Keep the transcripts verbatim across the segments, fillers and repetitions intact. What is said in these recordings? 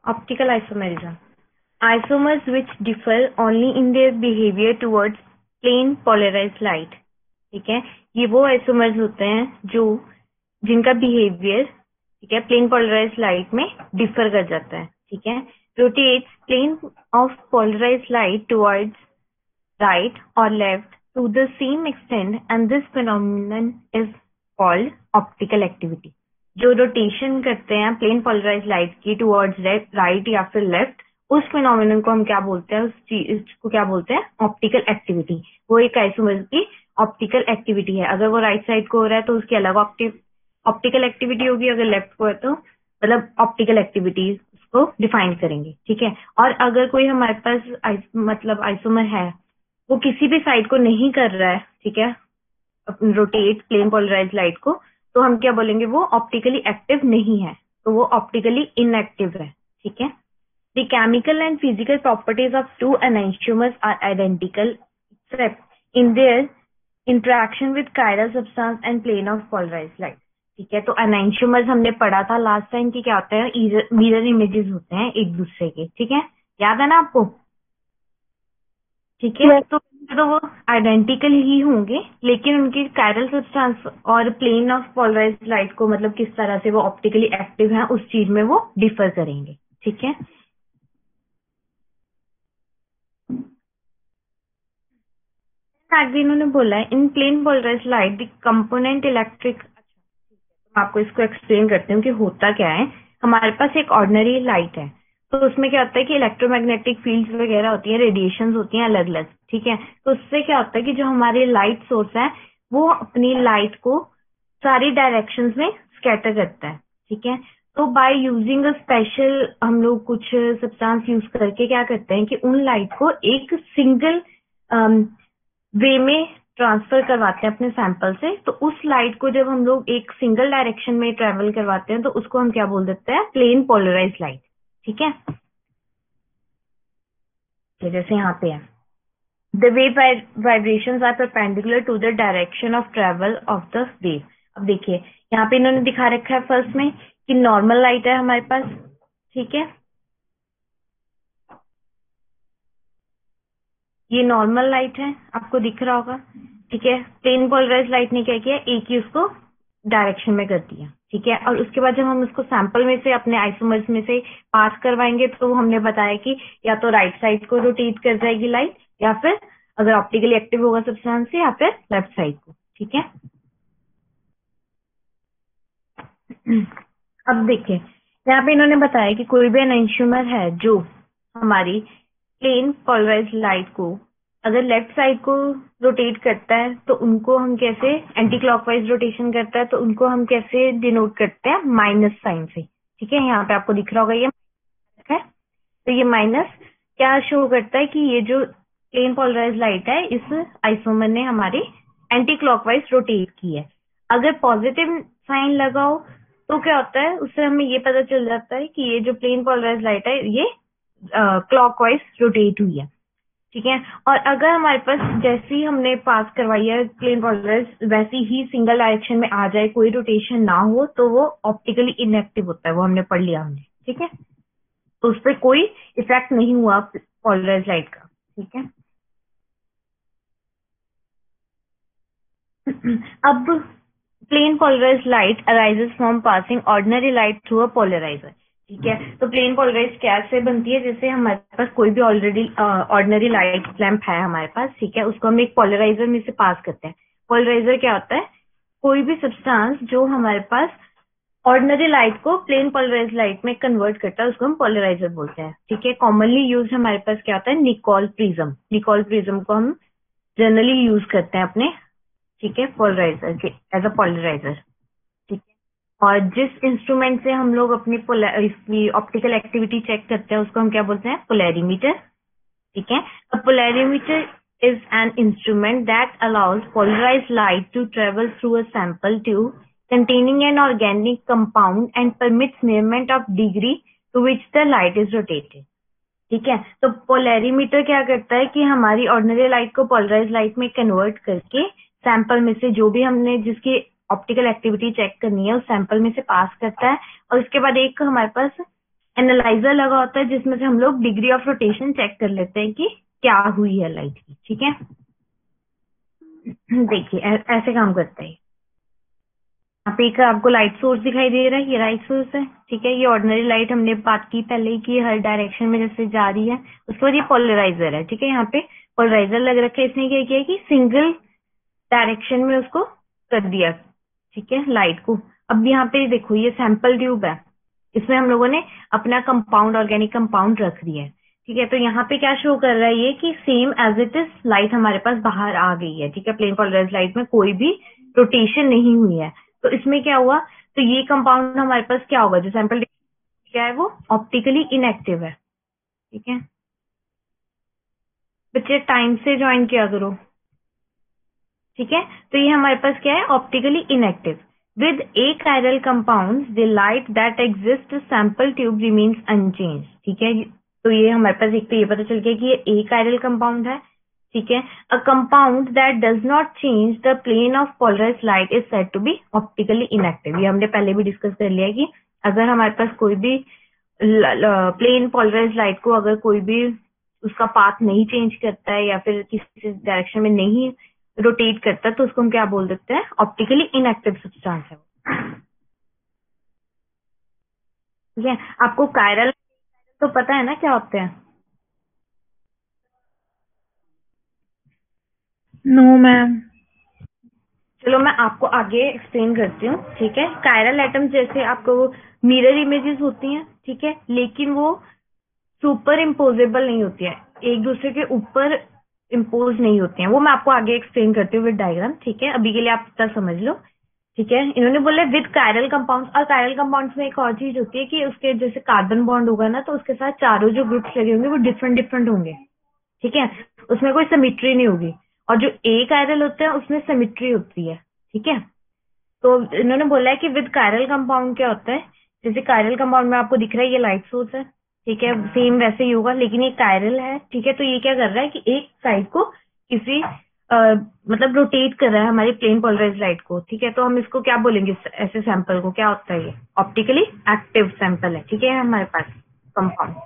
Optical isomerism. Isomers which differ only in their behavior towards plane polarized light. ठीक है, ये वो isomers होते हैं जो जिनका बिहेवियर ठीक है प्लेन पोलराइज्ड लाइट में डिफर कर जाता है. ठीक है, rotates plane of polarized light towards right और left to the same extent and this phenomenon is called optical activity. जो रोटेशन करते हैं प्लेन पोलराइज्ड लाइट की टुवर्ड्स राइट या फिर लेफ्ट, उस फिनोमेनन को हम क्या बोलते हैं, उस चीज को क्या बोलते हैं, ऑप्टिकल एक्टिविटी. वो एक आइसोमर की ऑप्टिकल एक्टिविटी है. अगर वो राइट साइड को हो रहा है तो उसकी अलग ऑप्टिकल एक्टिविटी होगी, अगर लेफ्ट को है तो मतलब ऑप्टिकल एक्टिविटी उसको डिफाइन करेंगे. ठीक है, और अगर कोई हमारे पास आइस, मतलब आइसोमर है वो किसी भी साइड को नहीं कर रहा है, ठीक है, रोटेट प्लेन पोलराइज्ड लाइट को, तो हम क्या बोलेंगे, वो ऑप्टिकली एक्टिव नहीं है, तो वो ऑप्टिकली इनएक्टिव है. ठीक है. The chemical and physical properties of two enantiomers are identical except in their interaction with chiral substance and plane of polarized light. ठीक है, तो enantiomers हमने पढ़ा था लास्ट टाइम कि क्या होते हैं, मिरर इमेजेस होते हैं एक दूसरे के. ठीक है, याद है ना आपको. ठीक है, तो तो वो आइडेंटिकल ही होंगे, लेकिन उनके कायरल सब्सटेंस और प्लेन ऑफ पोलराइज्ड लाइट को मतलब किस तरह से वो ऑप्टिकली एक्टिव हैं उस चीज में वो डिफर करेंगे. ठीक है, आगे इन्होंने बोला है in plane polarized light the component electric. मैं आपको इसको एक्सप्लेन करती हूँ कि होता क्या है. हमारे पास एक ऑर्डिनरी लाइट है, तो उसमें क्या होता है कि इलेक्ट्रोमैग्नेटिक फील्ड्स वगैरह होती हैं, रेडिएशंस होती हैं अलग अलग. ठीक है, तो उससे क्या होता है कि जो हमारी लाइट सोर्स है वो अपनी लाइट को सारी डायरेक्शंस में स्कैटर करता है. ठीक है, तो बाय यूजिंग अ स्पेशल हम लोग कुछ सब्सटेंस यूज करके क्या करते हैं कि उन लाइट को एक सिंगल वे में ट्रांसफर करवाते हैं अपने सैंपल से. तो उस लाइट को जब हम लोग एक सिंगल डायरेक्शन में ट्रेवल करवाते हैं तो उसको हम क्या बोल देते हैं, प्लेन पोलराइज्ड लाइट. ठीक है, जैसे यहाँ पे है the wave vibrations are perpendicular to the direction of travel of the wave. अब देखिए यहाँ पे इन्होंने दिखा रखा है फर्स्ट में कि नॉर्मल लाइट है हमारे पास. ठीक है, ये नॉर्मल लाइट है, आपको दिख रहा होगा. ठीक है, प्लेन पोलराइज्ड लाइट ने क्या किया, एक ही उसको डायरेक्शन में कर दिया. ठीक है, और उसके बाद जब हम उसको सैंपल में से अपने आइसोमर्स में से पास करवाएंगे तो हमने बताया कि या तो राइट साइड को रोटेट कर जाएगी लाइट, या फिर अगर ऑप्टिकली एक्टिव होगा सब्सटेंस से, या फिर लेफ्ट साइड को. ठीक है, अब देखिए यहाँ पे इन्होंने बताया कि कोई भी एनेंटियोमर है जो हमारी प्लेन पोलराइज्ड लाइट को अगर लेफ्ट साइड को रोटेट करता है तो उनको हम कैसे, एंटी क्लॉकवाइज रोटेशन करता है तो उनको हम कैसे डिनोट करते हैं, माइनस साइन से. ठीक है, यहाँ पे आपको दिख रहा होगा ये है, तो ये माइनस क्या शो करता है कि ये जो प्लेन पोलराइज्ड लाइट है इस आइसोमर ने हमारी एंटी क्लॉकवाइज रोटेट की है. अगर पॉजिटिव साइन लगाओ तो क्या होता है, उससे हमें ये पता चल जाता है कि ये जो प्लेन पोलराइज्ड लाइट है ये क्लॉकवाइज रोटेट हुई है. ठीक है, और अगर हमारे पास जैसे ही हमने पास करवाई है प्लेन पोलराइज्ड वैसे ही सिंगल डायरेक्शन में आ जाए, कोई रोटेशन ना हो, तो वो ऑप्टिकली इनएक्टिव होता है. वो हमने पढ़ लिया हमने. ठीक है, तो उस पर कोई इफेक्ट नहीं हुआ पोलराइज्ड लाइट का. ठीक है, अब plane polarized light arises from passing ordinary light through a polarizer. ठीक है, तो प्लेन पोलराइज कैसे बनती है, जैसे हमारे पास कोई भी ऑलरेडी ऑर्डिनरी लाइट लैंप है हमारे पास. ठीक है, उसको हम एक पोलराइजर में से पास करते हैं. पोलराइजर क्या होता है, कोई भी सब्सटेंस जो हमारे पास ऑर्डिनरी लाइट को प्लेन पोलराइज लाइट में कन्वर्ट करता है उसको हम पोलराइजर बोलते हैं. ठीक है, कॉमनली यूज हमारे पास क्या होता है, निकोल प्रिज्म. निकोल प्रिज्म को हम जनरली यूज करते हैं अपने, ठीक है, पोलराइजर के एज अ पोलराइजर. ठीक है, और जिस इंस्ट्रूमेंट से हम लोग अपनी इसकी ऑप्टिकल एक्टिविटी चेक करते हैं उसको हम क्या बोलते हैं, पोलैरीमीटर. ठीक है, a polarimeter is an instrument that allows polarized light to travel through a sample tube containing an organic compound and permits measurement of degree to which the light is rotated. ठीक है, तो polarimeter क्या करता है कि हमारी ordinary light को polarize light में कन्वर्ट करके सैंपल में से जो भी हमने जिसकी ऑप्टिकल एक्टिविटी चेक करनी है उस सैंपल में से पास करता है, और उसके बाद एक हमारे पास एनालाइजर लगा होता है जिसमें से हम लोग डिग्री ऑफ रोटेशन चेक कर लेते हैं कि क्या हुई है लाइट की। ठीक है, देखिए ऐसे काम करता है। यहाँ पे एक आपको लाइट सोर्स दिखाई दे रहा है, ये लाइट सोर्स है। ठीक है, ये ऑर्डिनरी लाइट हमने बात की पहले कि हर डायरेक्शन में जैसे जा रही है। उसके बाद ये पोलराइजर है। ठीक है, यहाँ पे पोलराइजर लग रखा है, इसने क्या किया कि सिंगल डायरेक्शन में उसको कर दिया। ठीक है, लाइट को। अब यहाँ पे देखो ये सैंपल ट्यूब है, इसमें हम लोगों ने अपना कंपाउंड, ऑर्गेनिक कंपाउंड रख दिया है। ठीक है, तो यहाँ पे क्या शो कर रहा है ये कि same as it is light हमारे पास बाहर आ गई है। ठीक है, प्लेन पोलराइज लाइट में कोई भी रोटेशन नहीं हुई है। तो इसमें क्या हुआ, तो ये कंपाउंड हमारे पास क्या होगा, जो सैंपल क्या है वो ऑप्टिकली इनएक्टिव है। ठीक है बच्चे, टाइम से ज्वाइन किया करो। ठीक है, तो ये हमारे पास क्या है, optically inactive with a chiral compound the light that exist sample tube remains unchange. ठीक है, तो ये हमारे पास एक तो ये पता चल गया कि ये ए कायरल कंपाउंड है। ठीक है, a compound that does not change the plane of polarized light is said to be optically inactive. ये हमने पहले भी डिस्कस कर लिया कि अगर हमारे पास कोई भी प्लेन पोलराइज्ड लाइट को अगर कोई भी उसका पाथ नहीं चेंज करता है या फिर किसी डायरेक्शन में नहीं रोटेट करता है तो उसको हम क्या बोल देते हैं, ऑप्टिकली इनएक्टिव सब्सटेंस है। ठीक है, आपको कायरल तो पता है ना क्या होते हैं? No ma'am. चलो मैं आपको आगे एक्सप्लेन करती हूँ। ठीक है, कायरल एटम जैसे आपको मिरर इमेजेस होती हैं। ठीक है, लेकिन वो सुपर इम्पोजेबल नहीं होती है, एक दूसरे के ऊपर इम्पोज नहीं होती हैं। वो मैं आपको आगे एक्सप्लेन करती हूँ विद डायग्राम। ठीक है, अभी के लिए आप इतना समझ लो। ठीक है, इन्होंने बोला विद कायरल कंपाउंड्स, और कायरल कंपाउंड्स में एक और चीज होती है कि उसके जैसे कार्बन बॉन्ड होगा ना, तो उसके साथ चारों जो ग्रुप्स लगे होंगे वो डिफरेंट डिफरेंट होंगे। ठीक है, उसमें कोई सिमिट्री नहीं होगी। और जो ए कायरल होते हैं उसमें सिमिट्री होती है। ठीक है, तो इन्होंने बोला है कि विद कायरल कंपाउंड क्या होता है, जैसे कायरल कंपाउंड में आपको दिख रहा है ये लाइट सोर्स है। ठीक है, सेम वैसे ही होगा, लेकिन ये कायरल है। ठीक है, तो ये क्या कर रहा है कि एक साइड को किसी आ, मतलब रोटेट कर रहा है हमारी प्लेन पोलराइज लाइट को। ठीक है, तो हम इसको क्या बोलेंगे, ऐसे सैंपल को क्या होता है, ये ऑप्टिकली एक्टिव सैंपल है। ठीक है, हमारे पास कंपाउंड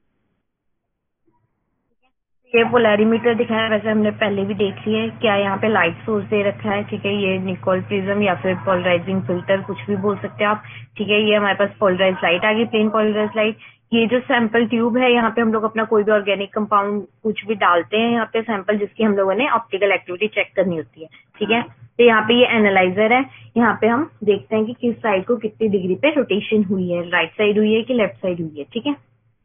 ये पोलैरिमीटर दिखाया है, वैसे हमने पहले भी देख लिया है। क्या यहाँ पे लाइट सोर्स दे रखा है। ठीक है, ये निकोल प्रिज्म या फिर पोलराइजिंग फिल्टर कुछ भी बोल सकते हैं आप। ठीक है, ये हमारे पास पोलराइज लाइट आ गई, प्लेन पोलराइज लाइट। ये जो सैंपल ट्यूब है, यहाँ पे हम लोग अपना कोई भी ऑर्गेनिक कंपाउंड कुछ भी डालते हैं यहाँ पे सैंपल, जिसकी हम लोगों ने ऑप्टिकल एक्टिविटी चेक करनी होती है। ठीक है, तो यहाँ पे ये एनालाइजर है, यहाँ पे हम देखते हैं कि किस साइड को कितनी डिग्री पे रोटेशन हुई है, राइट साइड हुई है कि लेफ्ट साइड हुई है। ठीक है,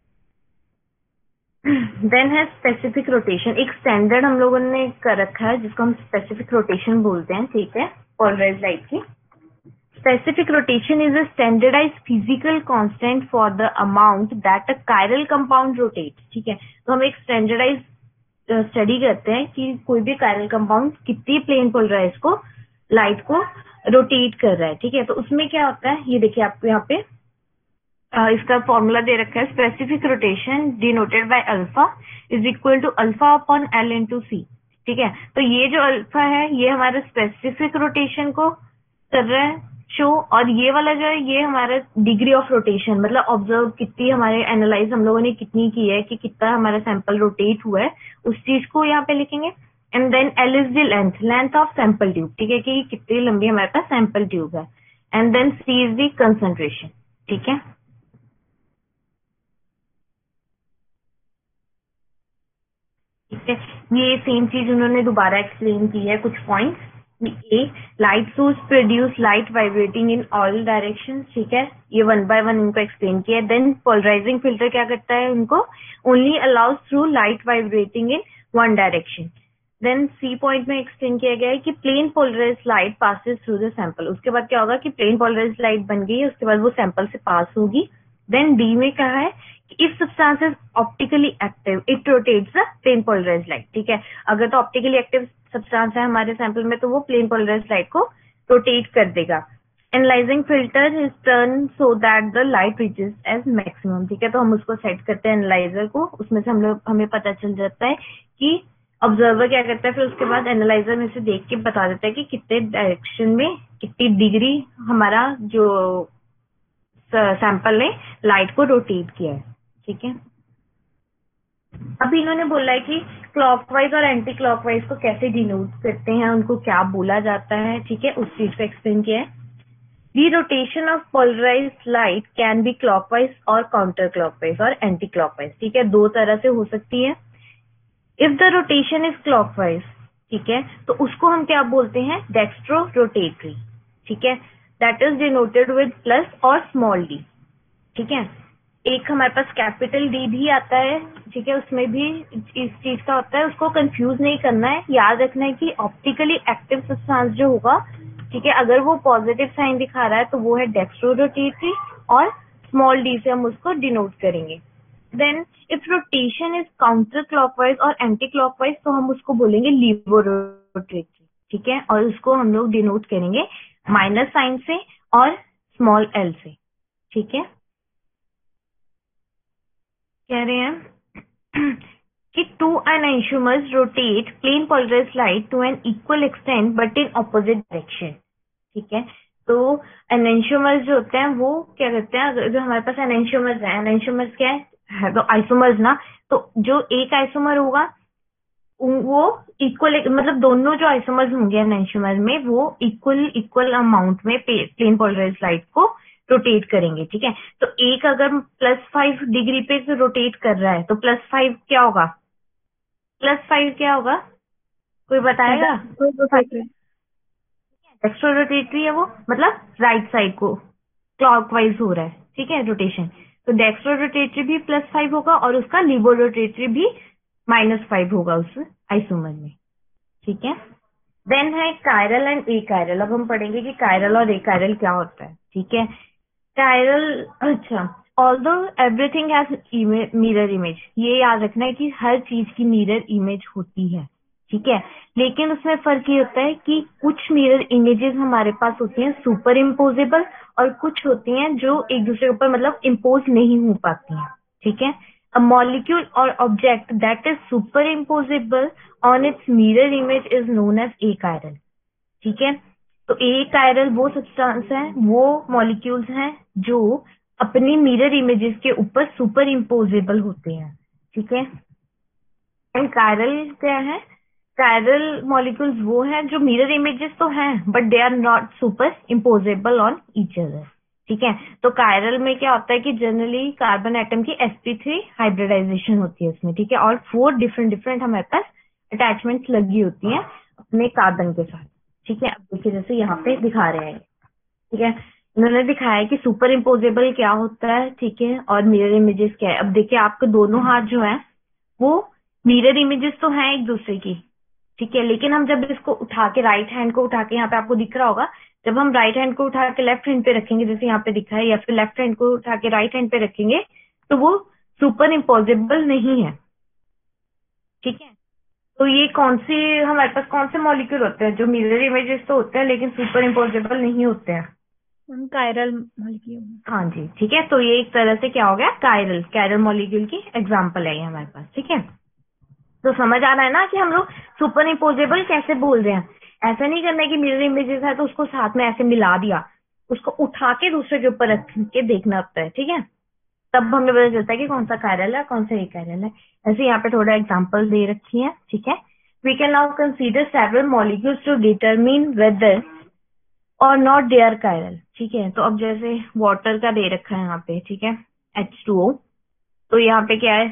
देन है स्पेसिफिक रोटेशन। एक स्टैंडर्ड हम लोगों ने कर रखा है जिसको हम स्पेसिफिक रोटेशन बोलते हैं। ठीक है, पोलराइज्ड लाइट की specific rotation is a standardized physical constant for the amount that a chiral compound rotates. ठीक है, तो हम एक स्टैंडर्डाइज स्टडी करते हैं कि कोई भी कायरल कंपाउंड कितनी प्लेन पोलराइज को लाइट को रोटेट कर रहा है। ठीक है, तो उसमें क्या होता है, ये देखिए आपको यहाँ पे Uh, इसका फॉर्मूला दे रखा है, specific rotation denoted by alpha is equal to alpha upon L into C. ठीक है, तो ये जो अल्फा है ये हमारे स्पेसिफिक रोटेशन को कर रहा है शो, और ये वाला जो है ये हमारा डिग्री ऑफ रोटेशन, मतलब ऑब्जर्व कितनी हमारे एनालाइज हम लोगों ने कितनी की है कि कितना हमारा सैंपल रोटेट हुआ है, उस चीज को यहाँ पे लिखेंगे। And then L is the length length of sample tube. ठीक है, कि कितनी लंबी हमारे पास सैंपल ट्यूब है। And then C is the concentration. ठीक है, ठीक है, ये सेम चीज उन्होंने दोबारा एक्सप्लेन की है कुछ points. A light source produce light vibrating in all direction. ठीक है, ये वन बाय वन उनको एक्सप्लेन किया है। देन पोलराइजिंग फिल्टर क्या करता है, उनको only allows through light vibrating in one direction. Then C point में एक्सप्लेन किया गया है कि plane polarize light passes through the sample. उसके बाद क्या होगा कि प्लेन पोलराइज लाइट बन गई है, उसके बाद वो सैंपल से पास होगी। देन डी में कहा है if substance is optically active it rotates the plane polarized light. ठीक है, अगर तो ऑप्टिकली एक्टिव सब्सटेंस है हमारे सैंपल में तो वो प्लेन पोलराइज्ड लाइट को रोटेट कर देगा। Analysing filter is turn so that the light reaches as maximum. ठीक है, तो हम उसको सेट करते हैं एनालाइजर को, उसमें से हम लोग हमें पता चल जाता है कि ऑब्जर्वर क्या करता है, फिर उसके बाद एनालाइजर में से देख के बता देता है कि कितने डायरेक्शन में कितनी डिग्री हमारा जो सैंपल ने लाइट को रोटेट किया है, ठीक है। अब इन्होंने बोला है कि क्लॉकवाइज और एंटी क्लॉकवाइज को कैसे डिनोट करते हैं, उनको क्या बोला जाता है, ठीक है, उस चीज को एक्सप्लेन किया है। The rotation of polarized light can be clockwise और counterclockwise और anti-clockwise, ठीक है, दो तरह से हो सकती है। If the rotation is clockwise, ठीक है, तो उसको हम क्या बोलते हैं, डेक्स्ट्रो रोटेटरी, ठीक है, that is denoted with plus और स्मॉल डी, ठीक है। एक हमारे पास कैपिटल डी भी आता है, ठीक है, उसमें भी इस चीज का होता है, उसको कंफ्यूज नहीं करना है, याद रखना है कि ऑप्टिकली एक्टिव सब्सटेंस जो होगा, ठीक है, अगर वो पॉजिटिव साइन दिखा रहा है तो वो है डेक्स्ट्रो रोटेटरी और स्मॉल डी से हम उसको डिनोट करेंगे। Then if rotation is counterclockwise और एंटी क्लॉकवाइज तो हम उसको बोलेंगे लीवो रोटेटरी, ठीक है, और उसको हम लोग डिनोट करेंगे माइनस साइन से और स्मॉल एल से, ठीक है। कह रहे हैं कि two enantiomers rotate plane polarized light to an equal extent but in opposite direction, ठीक है। तो एनेंशियोमर्स जो होते हैं वो क्या करते हैं, जो हमारे पास एनेंशियोमर्स है, एनेंशियोमर्स क्या है, है तो आइसोमर्स ना, तो जो एक आइसोमर होगा वो इक्वल, मतलब दोनों जो आइसोमर्स होंगे एनेंशियोमर में वो इक्वल इक्वल अमाउंट में प्लेन पोलराइज्ड लाइट को रोटेट करेंगे, ठीक है। तो एक अगर प्लस फाइव डिग्री पे रोटेट कर रहा है तो प्लस फाइव क्या होगा, प्लस फाइव क्या होगा, कोई बताएगा? डेक्स्ट्रो रोटेटरी है वो, मतलब राइट साइड को क्लॉकवाइज हो रहा है, ठीक है, रोटेशन। तो डेक्स्ट्रो रोटेटरी भी प्लस फाइव होगा और उसका लीवो रोटेटरी भी माइनस फाइव होगा उस आइसोमर में, ठीक है। देन है कायरल एंड ए कायरल। अब हम पढ़ेंगे कि कायरल और ए कायरल क्या होता है, ठीक है। कायरल, अच्छा, although everything has mirror image, ये याद रखना है कि हर चीज की मिरर इमेज होती है, ठीक है, लेकिन उसमें फर्क ये होता है कि कुछ मिरर इमेजेस हमारे पास होती हैं सुपर इम्पोजेबल और कुछ होती हैं जो एक दूसरे के ऊपर मतलब इम्पोज नहीं हो पाती हैं, ठीक है। A molecule or object that is superimposable on its mirror image is known as achiral, ठीक है। तो achiral वो सब्सटेंस है, वो मॉलिक्यूल्स हैं जो अपनी मिरर इमेजेस के ऊपर सुपर इम्पोजेबल होते हैं, ठीक है। एंड कायरल क्या है, कायरल मॉलिक्यूल्स वो हैं जो मिरर इमेजेस तो हैं but they are not superimposable on each other, ठीक है। तो कायरल में क्या होता है कि जनरली कार्बन एटम की एस पी थ्री हाइब्रिडाइजेशन होती है उसमें, ठीक है, और फोर डिफरेंट डिफरेंट हमारे पास अटैचमेंट्स लगी होती हैं अपने कार्बन के साथ, ठीक है। अब देखिए जैसे यहाँ पे दिखा रहे हैं, ठीक है, इन्होंने दिखाया कि सुपर इम्पोजेबल क्या होता है, ठीक है, और मिरर इमेजेस क्या है। अब देखिए आपके दोनों हाथ जो है वो मिरर इमेजेस तो हैं एक दूसरे की, ठीक है, लेकिन हम जब इसको उठा के राइट हैंड को उठा के, यहाँ पे आपको दिख रहा होगा, जब हम राइट हैंड को उठा के लेफ्ट हैंड पे रखेंगे जैसे यहाँ पे दिखा है, या फिर लेफ्ट हैंड को उठा के राइट हैंड पे रखेंगे तो वो सुपर इम्पोजेबल नहीं है, ठीक है। तो ये कौन सी हमारे पास कौन से मॉलिक्यूल होते हैं जो मिरर इमेजेस तो होते हैं लेकिन सुपर इम्पोजेबल नहीं होते हैं? Chiral molecule. हाँ जी, ठीक है। तो ये एक तरह से क्या हो गया, कायरल कायरल मॉलिक्यूल की एग्जाम्पल है ये हमारे पास, ठीक है। तो समझ आ रहा है ना कि हम लोग सुपर इम्पोजेबल कैसे बोल रहे हैं। ऐसा नहीं करना है कि मिरर इमेजेस है तो उसको साथ में ऐसे मिला दिया, उसको उठा के दूसरे के ऊपर रख के देखना होता है, ठीक है, तब हमें पता चलता है कि कौन सा कायरल है कौन सा ए कायरल है। ऐसे यहाँ पे थोड़ा एग्जाम्पल दे रखी है, ठीक है। We can now consider several molecules to determine whether or not they are chiral, ठीक है। तो अब जैसे वाटर का दे रखा है यहाँ पे, ठीक है, एच टू ओ, तो यहाँ पे क्या है,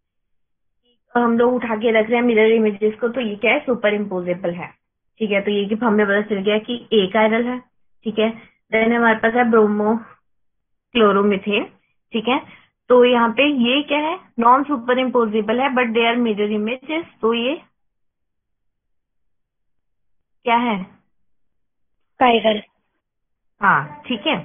हम लोग उठा के रख रहे हैं मिरर इमेजेस को, तो ये क्या है, सुपर इम्पोजेबल है, ठीक है। तो ये कि हमें पता चल गया कि ए कायरल है, ठीक है। देन हमारे पास है ब्रोमो क्लोरोमिथेन, ठीक है। तो यहाँ पे ये क्या है, नॉन सुपर इम्पोजेबल है but they are mirror images, तो ये क्या है, कायरल। हाँ, ठीक है।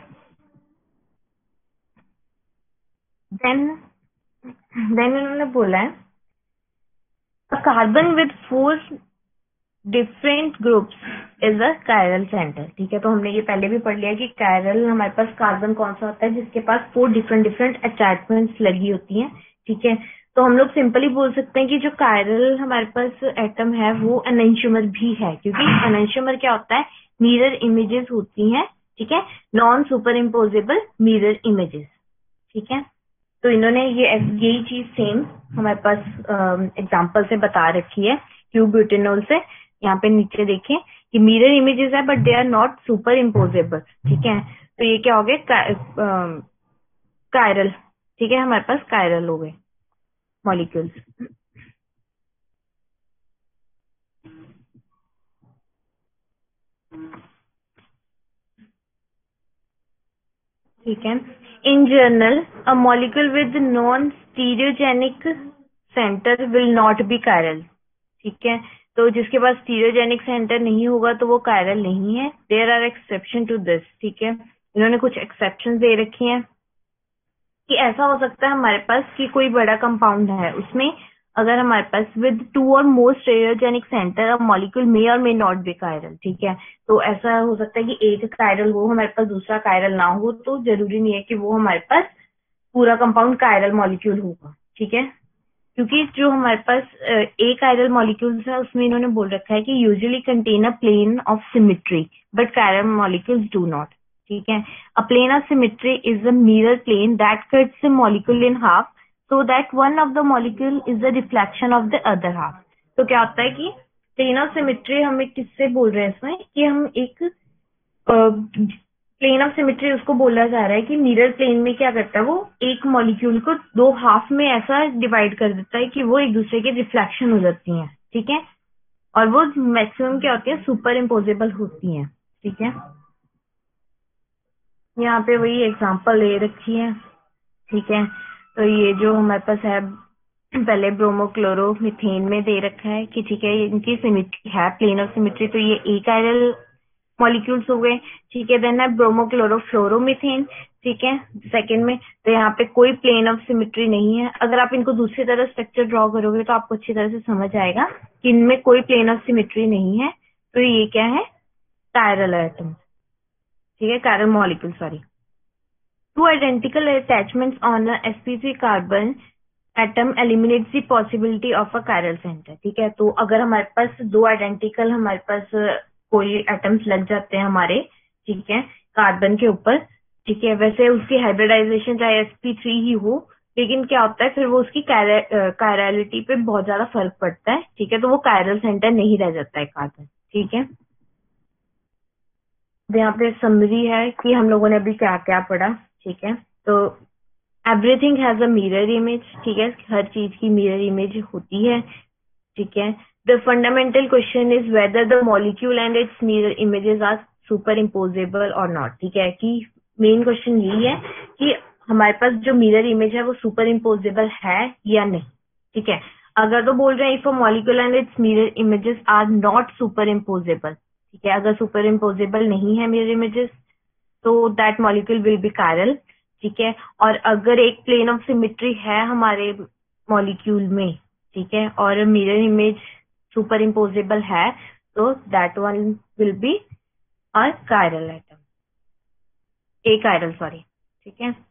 देन देन इन्होंने बोला है a carbon with four different groups is a chiral center, ठीक है। तो हमने ये पहले भी पढ़ लिया कि कायरल हमारे पास कार्बन कौन सा होता है जिसके पास फोर डिफरेंट डिफरेंट अटैचमेंट्स लगी होती हैं, ठीक है। तो हम लोग सिंपली बोल सकते हैं कि जो कायरल हमारे पास एटम है वो एनेंशियोमर भी है, क्योंकि एनेंशियोमर क्या होता है, मिरर इमेजेस होती हैं ठीक है, non superimposable mirror images. ठीक है, तो इन्होंने ये यही चीज सेम हमारे पास एग्जांपल से बता रखी है क्यूब ब्यूटेनॉल से। यहाँ पे नीचे देखें कि मिरर इमेजेस है but they are not superimposable. ठीक है, तो ये क्या हो गए, कायरल। ठीक है, हमारे पास कायरल हो गए मॉलिक्यूल्स। ठीक है, in general a molecule with non stereogenic centre will not be chiral. ठीक है, तो जिसके पास स्टीरियोजेनिक सेंटर नहीं होगा तो वो कायरल नहीं है। There are exception to this. ठीक है, इन्होंने कुछ एक्सेप्शन दे रखी हैं कि ऐसा हो सकता है हमारे पास कि कोई बड़ा कंपाउंड है, उसमें अगर हमारे पास with two or more stereogenic centre a molecule may or may not be chiral. ठीक है, तो ऐसा हो सकता है कि एक कायरल हो हमारे पास, दूसरा कायरल ना हो, तो जरूरी नहीं है कि वो हमारे पास पूरा कंपाउंड कायरल मॉलिक्यूल होगा। ठीक है, क्योंकि जो हमारे पास ए कायरल मॉलिक्यूल्स है उसमें इन्होंने बोल रखा है कि usually contain a plane of symmetry but chiral molecules do not. ठीक है, a plane of symmetry is a mirror plane that cuts the molecule in half so that one of the molecule is the reflection of the other half। तो क्या होता है कि plane of symmetry हमें किससे बोल रहे हैं इसमें, कि हम एक प्लेन ऑफ सिमेट्री उसको बोला जा रहा है कि मिरर प्लेन में क्या करता है, वो एक मॉलिक्यूल को दो हाफ में ऐसा डिवाइड कर देता है कि वो एक दूसरे के रिफ्लेक्शन हो जाती हैं। ठीक है, और वो मैक्सिमम क्या होती है, सुपर इम्पोजेबल होती हैं। ठीक है, यहाँ पे वही एग्जांपल ले रखी है। ठीक है, तो ये जो हमारे पास है पहले ब्रोमोक्लोरो मिथेन में दे रखा है कि ठीक है इनकी सिमेट्री है, प्लेन ऑफ सिमेट्री, तो ये ए कायरल मॉलिक्यूल्स हो गए। ठीक है, देन है ब्रोमोक्लोरो फ्लोरोमिथेन। ठीक है, सेकंड में, तो यहाँ पे कोई प्लेन ऑफ सिमेट्री नहीं है। अगर आप इनको दूसरी तरह स्ट्रक्चर ड्रॉ करोगे तो आपको अच्छी तरह से समझ आएगा कि इनमें कोई प्लेन ऑफ सिमेट्री नहीं है। तो ये क्या है, कायरल एटम। ठीक है, chiral molecule, sorry. Two identical attachments on a s p three carbon atom eliminates the possibility of a chiral center। ठीक है, तो अगर हमारे पास दो आइडेंटिकल हमारे पास कोई एटम्स लग जाते हैं हमारे, ठीक है, कार्बन के ऊपर, ठीक है, वैसे उसकी हाइब्रिडाइजेशन चाहे एस पी थ्री ही हो, लेकिन क्या होता है फिर वो उसकी कायरलिटी पे बहुत ज्यादा फर्क पड़ता है। ठीक है, तो वो कायरल सेंटर नहीं रह जाता है कार्बन। ठीक है, यहाँ पे समरी है कि हम लोगों ने अभी क्या क्या पढ़ा। ठीक है, तो everything has a mirror image. ठीक है, हर चीज की मिरर इमेज होती है। ठीक है, the fundamental question is whether the molecule and its mirror images are superimposable or not. ठीक है, कि मेन क्वेश्चन यही है कि हमारे पास जो मिरर इमेज है वो सुपर इम्पोजेबल है या नहीं। ठीक है, अगर तो बोल रहे हैं if a molecule and its mirror images are not superimposable. ठीक है, अगर सुपर इम्पोजेबल नहीं है मिरर इमेजेस तो that molecule will be chiral. ठीक है, और अगर एक प्लेन ऑफ सिमेट्री है हमारे मॉलिक्यूल में, ठीक है, और मिरर इमेज सुपर इम्पोजेबल है तो that one will be a chiral atom, a chiral, sorry. ठीक है,